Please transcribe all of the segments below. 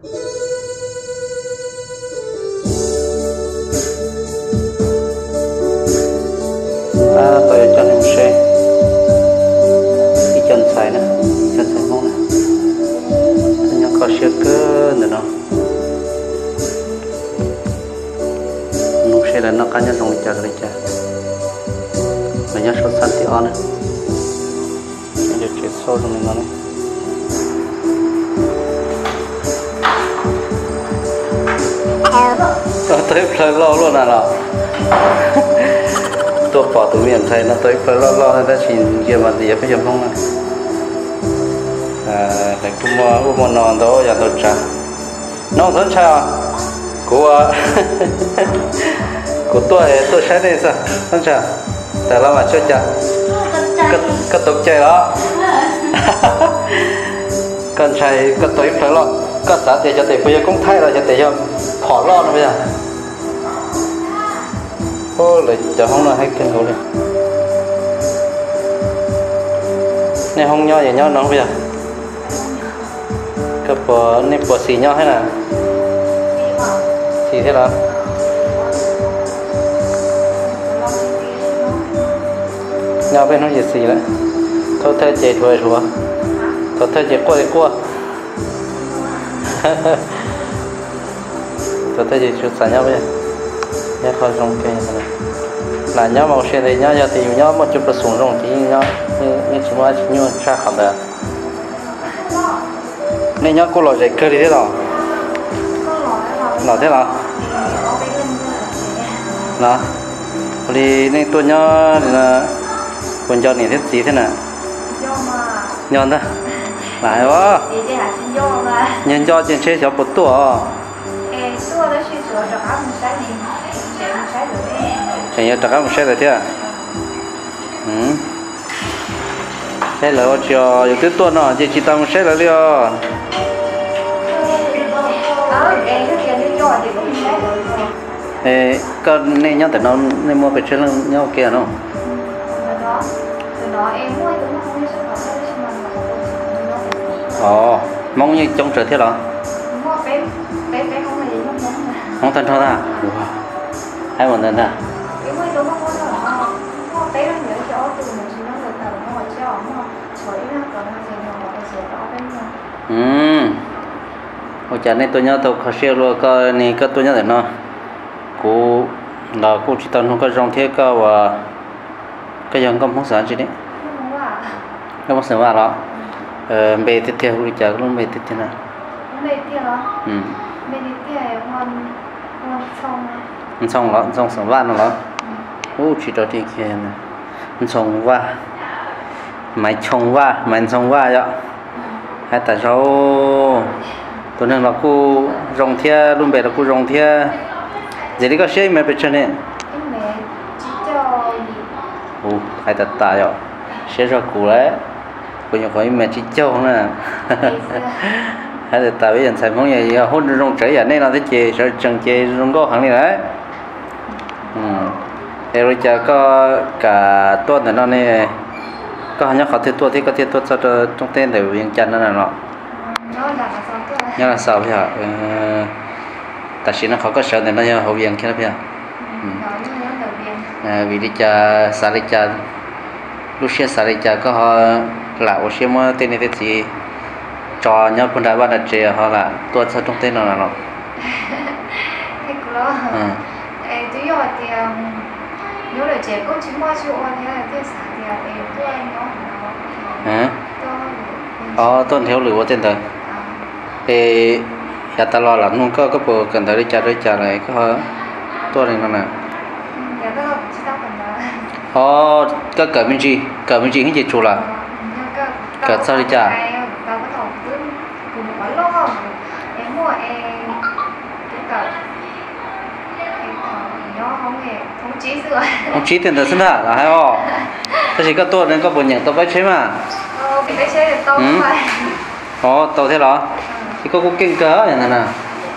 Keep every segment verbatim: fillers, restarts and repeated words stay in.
ta tôi cho nên xe đi chân xài nè chân xài mông nè nhưng có xe cơ nữa nó nung xe là nó cá nhân trong chợ cái chợ mà nhớ số sẵn thì on nè bây giờ chuyển số trong mình nó này tới phải lo luôn à nào tôi bỏ tụi miền thầy nó tới phải lo lo người ta chỉ kia mà gì phải chấm không à để cũng mua uống một nón đó giờ tôi trả nó rất chào của của tôi tôi sẽ đây sao rất chào tại sao mà chơi chả cất cất tục chơi đó cần chơi cất tới phải lo cất xã thì cho tiền bây giờ cũng thay rồi cho tiền cho bỏ lo nữa bây giờ ô lại cho không là hay kinh khổ này này không nho gì nho nó bây giờ cái bò này bò xì nho hay là xì thế nào nho bên nó gì xì đấy thôi thay chế thôi rồi thôi thay chế qua thì qua thôi thay chế chút xả nhau bây giờ nhớ khỏi rong cây này là nhớ màu xe thì nhớ giờ thì nhớ một chút là xuống rong thì nhớ như như chúng ta chỉ nhớ tra khảo được nên nhớ cô lò dậy cơ đi thế nào nào thế nào nào thì nên tôi nhớ là còn cho này thế gì thế nào nhon thôi lại quá nhân cho trên xe cháu bột tua thì nhớ tất cả một xe rồi thế à? Ừ. Xe là cho yêu tiếc tuần à, chỉ chỉ tao một xe là liao. Ê, con này nhau từ nó này mua cái xe là nhau kia nó. Ồ, mong như trong trời thế nào? Không thân thôi à? Hai một lần à? Ừ, hồi trước này tôi nhớ tôi có xe luôn cái này cái tôi nhớ để nó, cô là cô chỉ tận không có rong thế cả và cái dòng công không sản gì đấy, không sản vào đó, ờ, về tiếp theo lui trả luôn về tiếp theo nào, về tiếp theo đó, ừ, về tiếp theo ngon ngon xong, ngon xong đó, xong sản van đó, ô chỉ cho đi kia này, ngon xong va, máy xong va, máy xong va vậy. Hay tại sao tôi nên là cô rong thia luôn về là cô rong thia vậy đi có xe mẹ bị chân này ồ hay thật tài rồi xe ra cũ đấy cô nhớ khỏi mẹ chỉ châu nè hay thật tài bây giờ xài món gì hôn rong trẻ vậy nên là thế chị sợ chân chị rong có hẳn này đấy ừ rồi cha có cả tuần này nó này có nhớ họ thiết tua thì có thiết tua cho trong tên để viên chân nó là nó nhớ là sao vậy hả tại vì nó không có sợ này nó nhớ hậu viên kia đó bây giờ vì đi cha xả đi cha lúc xe xả đi cha có họ là ô xe mà tên này tên gì cho nhớ con đại ban là trẻ họ là tua cho trong tên nó là nó nếu là trẻ có chín ba triệu thì là cái sản thì là đều tôi nó hả? Ờ, tôi theo lửa trên đời. Thì nhà ta lo lắng luôn có có bộ cần tới đi trả đi trả này có tôi này nó nè. Dạ đó là chỉ tao cần đó. Ờ, cái cỡ bên gì? Cỡ bên gì cái gì chủ là? Cỡ sao đi trả? Tao có thầu cứ cùng một lo không? Em mua em cái cỡ không chí tiền thật xin hả là hay ho thế thì các tôi nên có buồn nhận tàu bay chế mà ờ bị bay chế tàu phải ồ tàu thế đó thì có cũng kinh cỡ này nè nè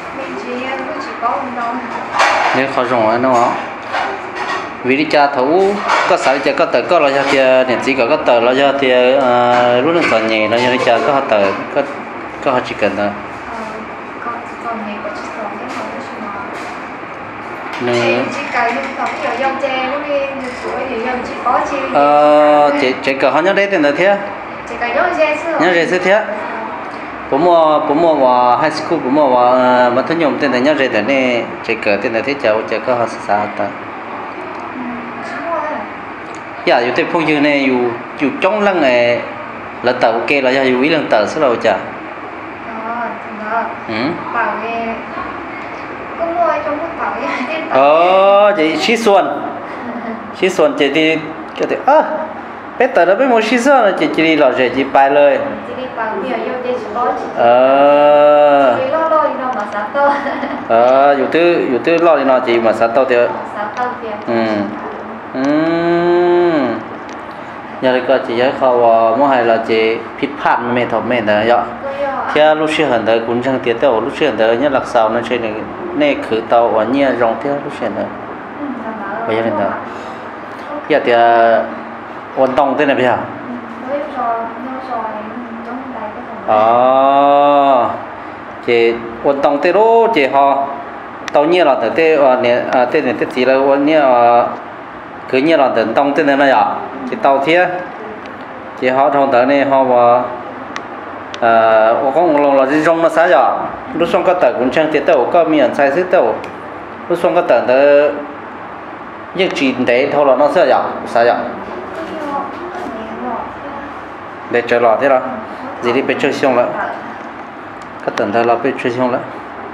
nếu khó rộng nó không vì đi cha thấu có sao cha có tờ có lo cho thì điện chỉ có có tờ lo cho thì lúc nó tờ nhẹ nó cho đi cha có tờ có có họ chỉ cần thôi còn nhiều có chỉ còn cái màu cái mà nè chỉ cài luôn còn cái dòng tre lúc đi tuổi thì dòng chỉ có chi ờ chị chị cỡ họ nhớ đấy tiền là thế chỉ cài dòng tre xưa nhớ rồi thế bố mua bố mua vào high school bố mua vào mà thân nhom tiền là nhớ rồi thế này chị cỡ tiền là thế cháu chị có họ sao ta dạอยู่ที่พวกยูเนี่ยอยู่อยู่จ้องลังไงแล้วเต่าเกล้าจะอยู่วิลังเต่าสักเราจ้ะ ờ thì đó ừ bảo nghe có mua trong cái bảo nghe tên bảo ờ chị xí xuân xí xuân chị đi cái gì ơ bé tờ đó bé mua xí xuân chị chị đi lọt rồi chị bayเลย chỉ đi bảo nhiều dòng tre chỉ có chỉ ờ chỉ lo lo đi đâu mà sáng tao ờอยู่ที่อยู่ที่รอดนี่เนาะchị mà sao tao thì sáng tao tiền ừ ừ giờ thì có chị nhớ khâu mua hay là chị phít phạt mẹ thọ mẹ đó vậy theo lúc xưa hẳn đời cũng chẳng tiếc đâu lúc xưa hẳn đời nhất là sao nó chơi này này khử tàu và nhia rong theo lúc xưa nữa bây giờ đến đó giờ thì vận động thế này bây giờ ờ chị vận động thế đó chị họ tàu nhia là từ thế nè thế này thế gì là vận nhia cứ nhia là vận động thế này này à chị tàu thế chị họ thằng tới này họ và à我讲我老是用了啥呀？路上个等工厂跌到，个面菜是到，路上个等的，一几代头了那啥呀？啥呀？để trở lại thế rồi, gì đi bị chơi xong了，cái等他了被chơi xong了，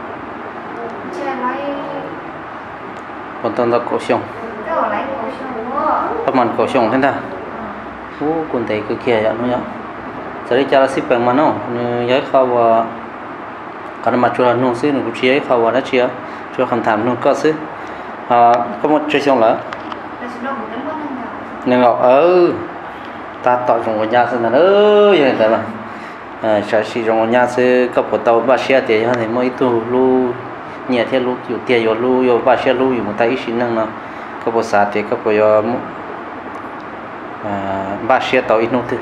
我等到狗xong，他们狗xong thế nào？ô quân tay cứ kia vậy nó giờ đi chơi ship bằng mà nó nhớ khâu và còn mà chưa nung xí nó cũng chia khâu và nó chia chưa không thèm nung có xí à có một chơi xong là nên ngọc ừ ta tạo trong một nhà sinh là ơi vậy tại mà à sẽ sử dụng nhà sẽ có một tàu ba xe thì hay mỗi tu lu nhẹ theo luอยู่tiềnอยู่luอยู่ba xe luอยู่một tay xin năng nó có một xã thì có một à ba xe tàu ít nông thứ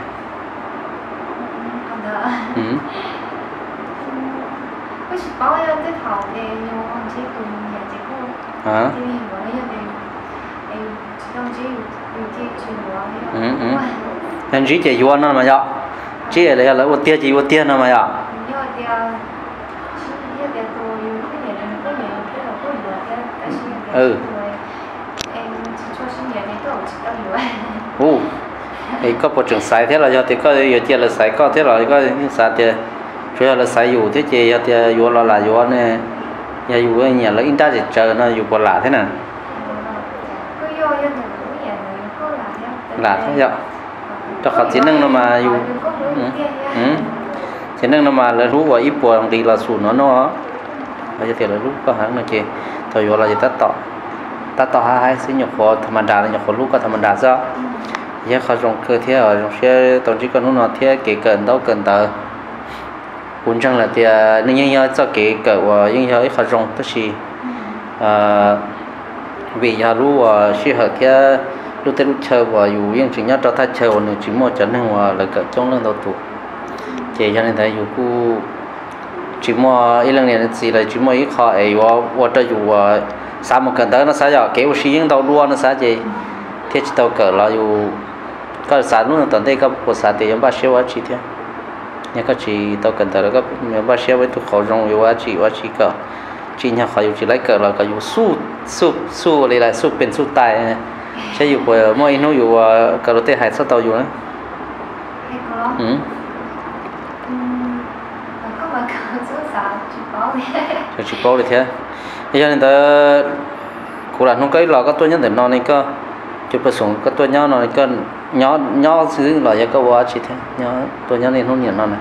ừ có chỉ bảo em cái thầu thì nhiều con chỉ cùng nhà chỉ có hả thì mình nói là em đồng chíอยู่ที่ชื่อว่า ừ ừ anh chỉ chỉ yuan nó mà vậy chỉ là là ưu tiên chỉ ưu tiên nó mà vậy nhiều tiền nhiều tiền tôi nhiều cái này là cái này cái là cái gì cái cái gì ừ em chỉ cho sinh nhật thì tôi chỉ tao hiểu ồ thì có bộ trưởng sai thế là do thì có nhiều chuyện là sai có thế rồi có những sai thì chủ yếu là sai dù thế thì thì dù là là dù này nhà dù ở nhà là in ra thì chờ nó dù còn lạ thế nào lạ thế vậy cho họ chỉ nâng nó mà dù ừ chỉ nâng nó mà là lúc vào ít buồn thì là sụn nó nó bây giờ là lúc có hẳn là chị thôi dù là gì ta tỏ ta tỏ hai hai sinh nhật của thằng đà là nhật của lúc có thằng đà sao giờ họ dùng cơ thể ở trong xe tổng chỉ cần nó thế kể cần đâu cần tờ cũng chẳng là thì nên như nhau cho kể cỡ và như nhau họ dùng tất gì vì nhà lu và khi họ thế lúc tới lúc chơi và dù những chuyện nhớ cho ta chơi và nếu chỉ một trận nên và là cỡ trong lần đầu tụ chỉ cho nên thấy dù cu chỉ một ít lần này chỉ là chỉ một ít họ ấy và và cho dù sao một cần tới nó sao giờ kéo xí những tàu đua nó sao gì thế chỉ tàu cỡ là dù có sản luôn tận đây có một sản thì ba xe quá chi thế nhưng có chỉ tàu cần tới có ba xe với tụ khẩu rong quá chỉ quá chỉ cỡ chỉ nhà họ chỉ lấy cỡ là có dù su su su lại lại su bên su tài sẽ dù bởi mỗi nó dù cỡ đầu tiên hai sáu tàu dù nữa ừ có mà cỡ số sáu chỉ có thì chỉ có được thế cho nên ta cụ là không cái lò các tôi nhất để nó này cơ chụp được xuống các tôi nhau nó cơ nhỏ nhỏ xíu là cho các quá chỉ thế nhỏ tôi nhớ nên không nhiều nó này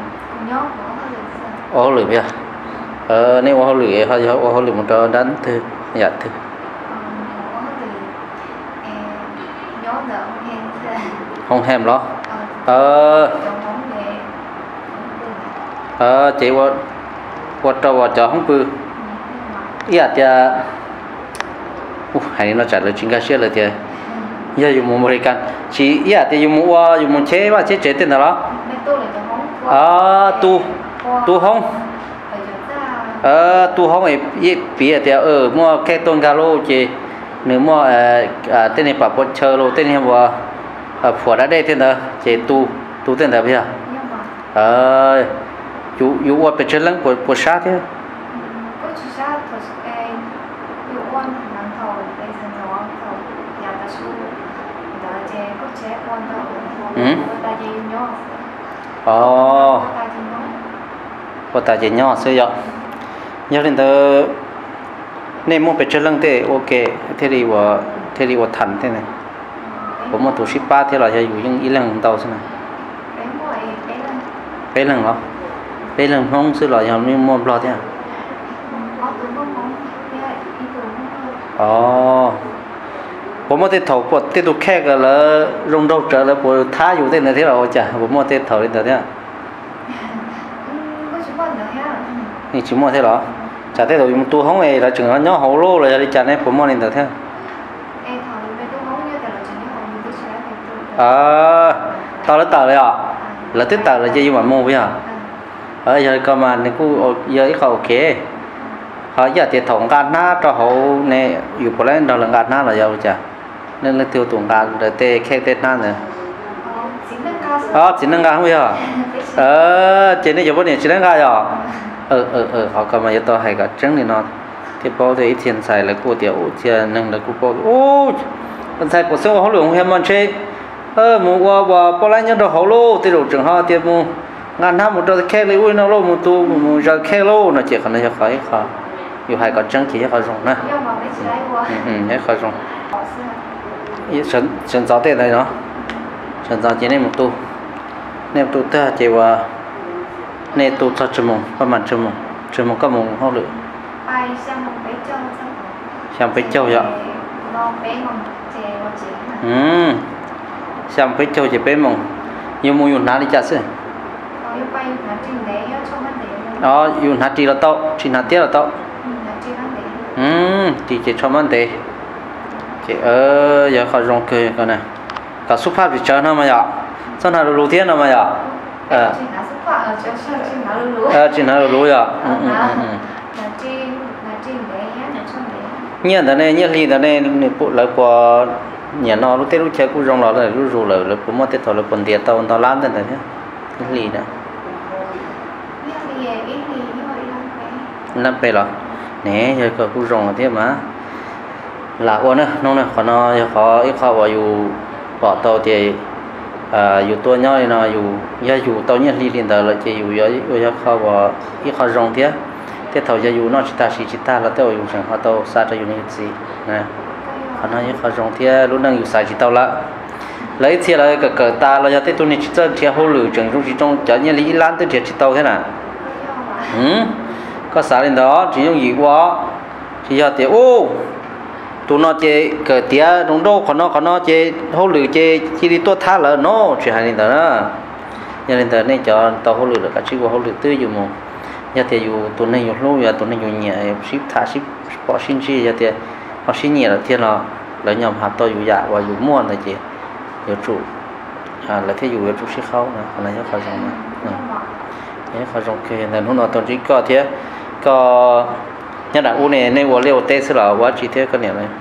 ô lửa bây giờ ờ nếu ô lửa hay ô lửa một trò đánh thư dạ thư không hèm đó ờ ờ chị qua qua trò qua trò không cứ dạ thì hay nó trả lời chính cái là thì giờ dùng một người can chỉ dạ thì dùng một dùng một chế và chế chế tên đó à tu tu không ờ tu không ấy ít bia thì ở mua cái tôn gà lô chị nếu mua à tên này bảo chờ lô tên này bảo à phở đã đây tên đó chị tu tu tên đó bây giờ ờ chú chú qua bên trên lăng của của sát thế có chú sát thôi cái chú quan năng thầu cái dân thầu thầu nhà ta su đã chế có chế quan thầu ta chế nhỏ ờ có ta chế nhỏ xưa vậy nhớ đến tớ nên mua bên trên lăng thế ok thế thìว่าthế thìว่าthành thế nàyผมมาตัวสิบ八thế làจะอยู่ยังอีหลังเตาใช่ไหมไปหลังเหรอไปหลังห้องซื้อหล่อยังไม่มอบรอเนี่ยอ๋อผมมาเตะถกปวดเตะตัวแค่กันแล้วลงดอกเจอแล้วปวดท้าอยู่เต้นในที่เราจ้ะผมมาเตะถกเต้นเนี่ยนี่ชิมว่าเท่าหรอchả thấy rồi tu không ấy là chừng nó nhỏ hậu lô rồi đi chả nàyผมมองlên được thế à tao lấy tờ rồi à là tiếp tờ là gì mà mua bây giờ ở giờ còn mà này cô giờ ít khẩu kế họ giờ thì thủng gạt ná cho hậu nàyอยู่พอแล้วเราลังกาดหน้าเราจะจ้ะnên là tiêu thủng gạt để tê khe tê ná nữa ờ chỉ năng gạt không bây giờ ờ chỉ này giờ bữa nay chỉ năng gạt rồi ờ ờ ờ họ còn mà giờ tao hay cả trứng thì nó thì bao thì tiền xài là cô tiểu tiền nâng là cô bao ô con xài của số họ lượng hem man chơi ờ mua qua qua bao lấy nhau đồ hậu lô thì đồ trường họ tiền mua ngàn năm một đôi khe lấy uy nó lô một tu một giờ khe lô nó chỉ còn là khỏi khỏi nhiều hay cả trứng thì khỏi dùng nè ừ ừ hết khỏi dùng sân sân gió tiền này nó sân gió chỉ nên một tu nên tu ta chỉว่าnên tu cho chừng mùngประมาณchừng mùng chừng mùng có mùng không được sang Bế Châu vậy ừ sang Bế Châu chỉ Bế mùng nhiều mùng dùng nào đi chả xí đó dùng hạt chỉ là tao chỉ hạt tiết là tao ừ thì chỉ cho món đấy chỉ ở giờ khỏi rong cười con này cả xuất phát bị chơi nó mà vậy sao nào đầu tiên nó mà vậy ờ ờ chỉ nào lúa vậy ừ ừ ừ nhiên thế này nhiên lì thế này bộ là của nhà nó lúc tết lúc chơi cũng rong lò là lúc rù là lúc cũng mất tết thôi là còn tiền tao tao làm thế này thế lì đó năm pe rồi nè giờ có cũng rong thế mà là ôn nữa nông này còn nó khó ít khó vào dù bỏ tàu thì à dù tôi nhớ là dù giờ dù tao nhiên lì liền đó là chỉ dù giờ giờ khó vào ít khó rong thế thế thầu giờ dù nó chỉ ta chỉ chỉ ta là tao dùng chẳng họ tao xa tao dùng cái gì nè họ nói như họ dùng thế lúc đang dùng xài chỉ tao là lấy thế là cái cờ ta là giờ thế tôi này chỉ cho thế hỗ lử chẳng dùng chỉ trong chả như lý lan tới chỉ tao thế nào ừ có xài lên đó chỉ dùng gì quá chỉ giờ thì ô tụi nó chơi cờ tía đúng đâu còn nó còn nó chơi hỗ lử chơi chỉ đi tôi thả là nó chỉ hai lên đó giờ lên đó này cho tao hỗ lử được cả chỉ qua hỗ lử tư dùng một giờ thì dù tụi này dù lâu giờ tụi này dù nhẹ ship thả ship bỏ xin chi giờ thì họ xin nhẹ là thiên là lấy nhầm hạt tôi dù dạ và dù mua là chị dù chủ à là thế dù chủ ship khâu nè còn là nhớ khỏi dùng nè nhớ khỏi dùng kia nên hôm nào tôi chỉ có thế có nhớ đã u này nên uống liều tê sẽ là quá chi thế cái này này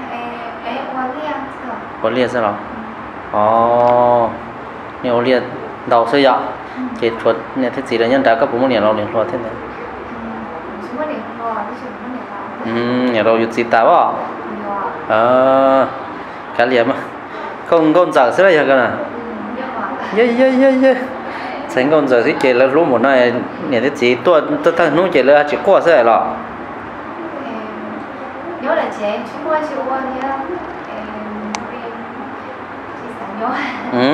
uống liều sẽ là ồ nhiều uống liều đầu sẽ dạ chế thuật nhà thiết gì là nhân đã có bốn mươi年lâu liền lo thế này ừ nhà đâu dùng gì ta bỏ à cái liệm mà không con giờ sẽ là gì cái nào yeah yeah yeah yeah thành con giờ thì chế là lúc một này nhà thiết gì tôi tôi thấy nó chế là chỉ qua sẽ là nhớ là chế chúng tôi chịu qua thì ừ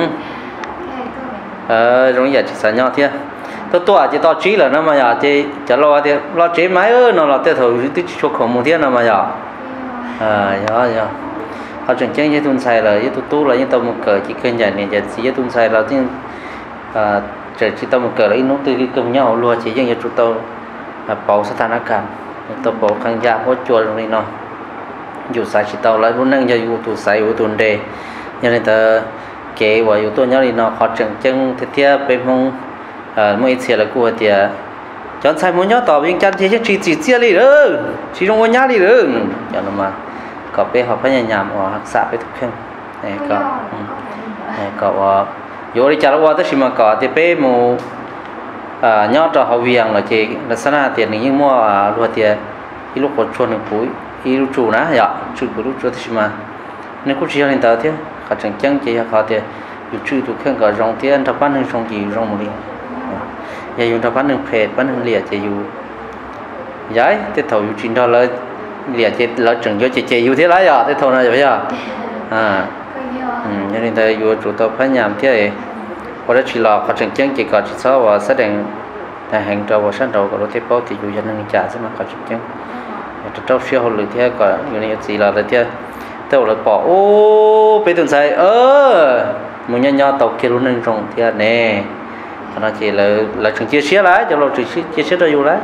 ờ giống như chỉ sản nhau thế tôi tôi chỉ tao trí là nó mà giờ chỉ chả lo thì lo chế máy ơ nó là tiêu thụ tí cho khổ một thế nào mà giờ à giờ giờ họ chuyển change với tuần sai là với tu tu là với tao một cờ chỉ kênh giải này giờ chỉ với tuần sai là chứ à chỉ tao một cờ là nó từ cái cầm nhau luôn chỉ riêng cho tao là bảo sát thản cảm tao bảo khang gia có chùa rồi nó dù sai chỉ tao lại muốn nâng giờ dù tu sai dù tuần đề cho nên ta kế và yếu tố nhau thì nó khó chẳng chân thì theo bên mong à mỗi次là của thì chọn sai muốn nhớ tỏ viên chân thì chỉ chỉ chia đi nữa chỉ trong ngôi nhà đi nữa cho nó mà có bé học phải nhà nhảm hoặc học xã phải thực hiện này có này có vô đi chả qua tới mà có thì bé mù nhớ cho học viên là chỉ là sáng nay tiền nhưng mua luôn tiền ít lúc còn chuồn được cuối ít lúc chủ ná dạ chủ của lúc chủ thì mà nếu có chuyện lên tàu thế họ chẳng chẳng chỉ họ thì dù chủ tụ khen cả rong tiền thằng bán hàng rong gì rong một đi giờ dùng thằng bán hàng phèn bán hàng lìa chỉ dù giấy thế thầu dù chuyện đó là lìa chỉ là chẳng do chỉ chỉ dù thế lại à thế thầu này vậy à à cho nên tại dù chủ tàu phải nhảm thế này có đó chỉ là họ chẳng chẳng chỉ có chỉ sao và xác định là hàng trâu và sáng đầu có thể bao thì dù dân năng trả chứ mà có chẳng chẳng trâu xíu hồi lượt thế có như này chỉ là thế tao là bỏ ô bây tuần sai ơ một nhà nhỏ tàu kia luôn nên trồng thế nè nó chỉ là là chúng chia sẻ lại cho nó chỉ chia sẻ cho dù đấy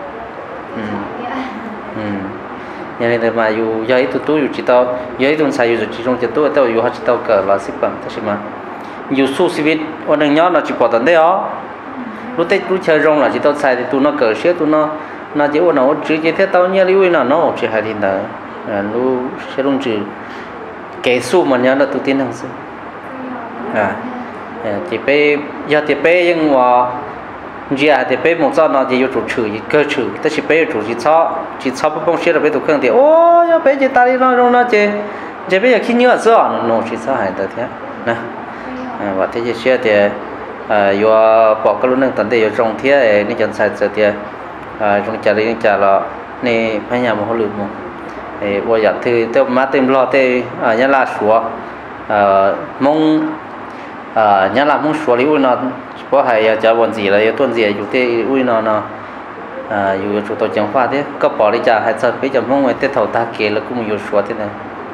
nhà này mà dù giấy tụi tôi dù chỉ tao giấy tuần sai dù chỉ trong chỉ tôi tao dù họ chỉ tao cỡ là ship bằng thế mà dù su ship ở đường nhỏ nó chỉ bỏ tận đấy ó lúc tết lúc chơi rong là chỉ tao sai thì tụi nó cỡ xếp tụi nó nó chỉ ở nó chỉ chỉ thế tao nhớ lưu là nó chỉ hai thiên đó lu sẽ luôn chỉ kể su mà nhớ là tụi tin hàng xưa à chỉ bé giờ thì bé nhưng mà giờ thì bé một giờ nó chỉ có chủ trừ cơ trừ tất chỉ bé chủ chỉ cho chỉ cho bông bông xếp là bé tụi khang thì ô giờ bé chỉ ta đi nói nó chỉ chỉ bé giờ khi nhớ xưa nó chỉ cho hai tờ thế nè và thế chỉ xếp thì giờ bỏ cái lúc nâng tận thì giờ trồng thế nên chọn sai giờ thì trong trà đi trà là này phải nhà một hồ lửa một bây giờ thì tôi má tìm lo thì nhà là sủa mong nhà là mong sủa đi ui nó có hay cho bọn gì là tuần gì dù thế ui nó nó dù chủ tôi chẳng pha thế có bỏ đi trà hay sao bây giờ mong người tết thầu ta kể là cũng nhiều sủa thế này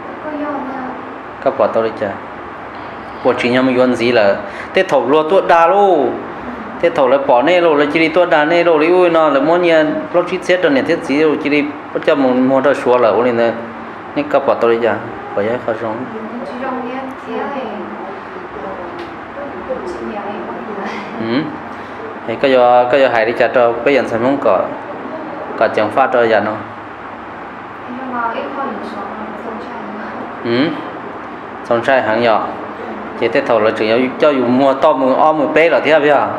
có bỏ tôi đi trà bộ chỉ nhau mình gì là tết thầu luôn tuột đà luôn thế thầu lại bỏ nê rồi là chỉ đi tuột đà nê rồi ui nó là muốn nhiên lúc chỉ xét rồi này thế gì rồi chỉ đi bắt cho một một đôi xua là ui này nên cấp bỏ tôi đi ra phải giải khó sống ừ thì cái giờ cái giờ hãy đi chặt cho bây giờ sản phẩm có có chẳng phát cho giờ nó ừ xong sai hàng nhỏ chỉ thế thầu là chỉ cho dù mua to mua om mua bé là thế bây giờ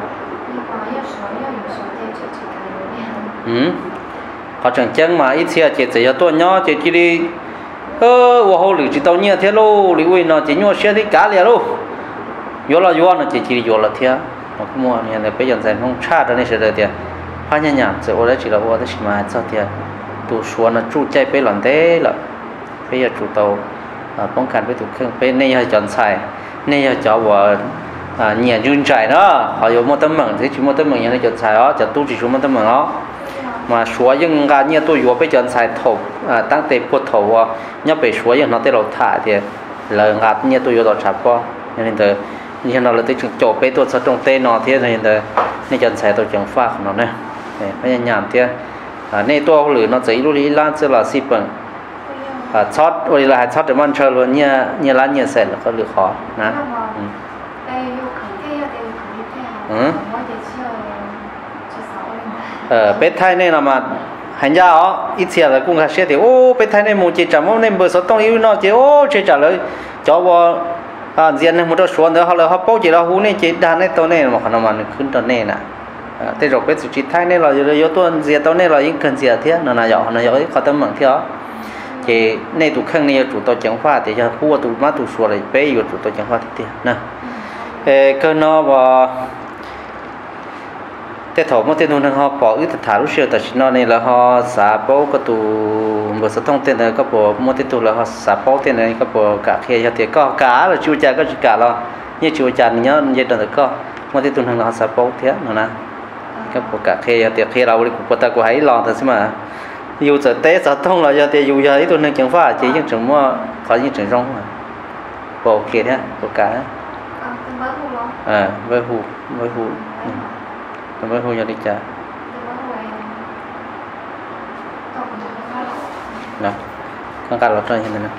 ừ họ chẳng chẳng mà ít xe chỉ chỉ cho tôi nhỏ chỉ chỉ đi ơ và hồ lửa chỉ tao nhớ thế lô lì ui nó chỉ nhua xe thì cá liền luôn vô là vô nó chỉ chỉ vô là thế mà cũng mua này là bây giờ sản không cha cho nên sẽ được tiền hai nhà nhà chỉ ở đây chỉ là ở đây chỉ mà sao tiền tụ xuống nó trụ chạy bé lần thế là bây giờ chủ tàuป้องกันไปถูกเครื่องเป็นในยาจอนใส่ในยาจอว่าเนี่ยยืนใจเนาะเขาอยู่มอเตอร์มังที่ชิมอเตอร์มังยังในจอนใส่อ๋อจะตู้จิชูมอเตอร์มังอ๋อมาชัวยังการเนี่ยตัวอยู่ไปจอนใส่ถกตั้งแต่ปวดถกว่าเนี่ยไปชัวยังเราได้เราถ่ายเดียเลยงานเนี่ยตัวอยู่ต่อฉับก็ยังเดินนี่เราเลยที่จบไปตัวสะตรงเตนอเทียยังเดินในจอนใส่ตัวจังฟ้าของเราเนี่ยพยายามเทียในตัวหรือเราจะรู้ลีลาจะละสิบปังช็อตวันนี้เราช็อตแต่มันเชิญวันนี้เนี่ยร้านเนี่ยเสร็จแล้วก็เหลือขอนะเออเป็ดไทยเนี่ยเรามาหันยาอ๋ออีเสียแล้วกุ้งคาเชียที่โอ้เป็ดไทยเนี่ยมูจิจำว่าเนี่ยเบอร์สต้องยิ้มน้อยจีโอ้เชื่อจ่าเลยจ่อว่าอ่าเรียนเนี่ยมันต้องชวนเดี๋ยวเขาเลยเขาโป๊ะจีเราหูเนี่ยจีด้านเนี่ยตัวเนี่ยมันขนาดมันขึ้นตัวเนี่ยนะแต่เราเป็ดสุจิไทยเนี่ยเราจะเลยยกตัวเสียตัวเนี่ยเรายิ่งขึ้นเสียเทียนน่ะยอน่ะยอเขาตั้งเหมือนเทียthì nay tụ khang này chủ tàu chẳng pha thì cho khu tụ má tụ xua lại bé yêu chủ tàu chẳng pha thì nè cái nó và cái thổ một tên nó họ bỏ ít thả lúc xưa tại nó này là họ xả bao cái tụ một số thông tin này có bộ một tên tụ là họ xả bao tên này có bộ cả khi thì có cá là chui cha có cả lo như chui cha nhớ như đó có một tên tụ thằng họ xả bao thế nữa nè có bộ cả khi thì khiเราđi cũng ta cũng hãy lo thôi mà dù giờ té giờ thông là giờ thì dù giờ ít tôi nên chẳng phải chỉ những trường mua có những trường rong mà bộ kia thế bộ cá à với hù với hù với hù giờ đi chả nè con cá lọt ra như thế này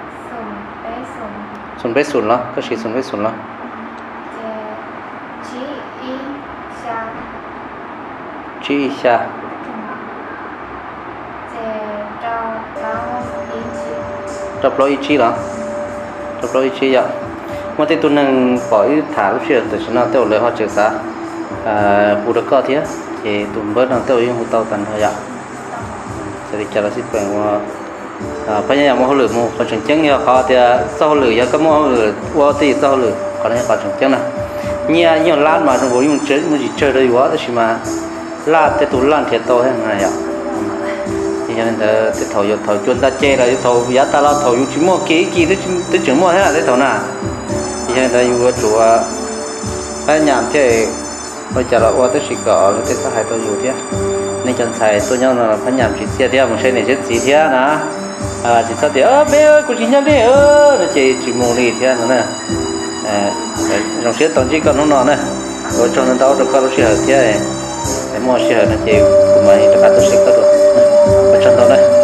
sùn bé sùn lo có gì sùn bé sùn lo chi xa tập lối chi đó tập lối chi vậy mà thì tôi nâng bỏ thả lúc chuyện từ nó tiêu lời họ chịu xa phụ được có thế thì tụi bớt nó tiêu yung tàu tần hơi vậy sẽ đi chờ là xích quẹt qua phải nhà mua lửa mua còn chẳng chẳng như họ thì sau lửa giờ có mua lửa qua thì sau lửa còn này còn chẳng chẳng nào nhiều nhiều lan mà nó dùng chơi mình chỉ chơi đây quá thì mà lan thì tụi lan thiệt to hay này vậy thì cho nên là cái thầu thầu chuyên ta chơi là thầu giá ta là thầu chỉ mua kỹ kỹ tới tới chừng mua thế là tới thầu nào thì cho nên là dùng chủ phải nhảm thế bây giờ là qua tới xịt cỏ tới sát hại tôi dùng thế nên chân xài tôi nhau là phải nhảm chỉ xe thế một xe này chết gì thế nè à chỉ sao thì ơ bé ơi cô chỉ nhau đi ơ nó chỉ chỉ mua đi thế nữa nè trong xe tổng chỉ còn nó nọ nè rồi cho nó đâu được có xe thế này để mua xe nó chỉ của mày tất cả tôi xịt có được ở trong đó này